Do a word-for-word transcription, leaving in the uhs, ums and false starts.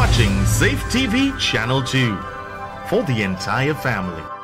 watching Safe T V Channel two for the entire family.